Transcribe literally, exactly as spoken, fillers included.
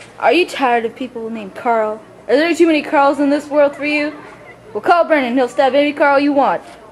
Are you tired of people named Carl? Are there too many Carls in this world for you? Well, call Brennan. He'll stab any Carl you want.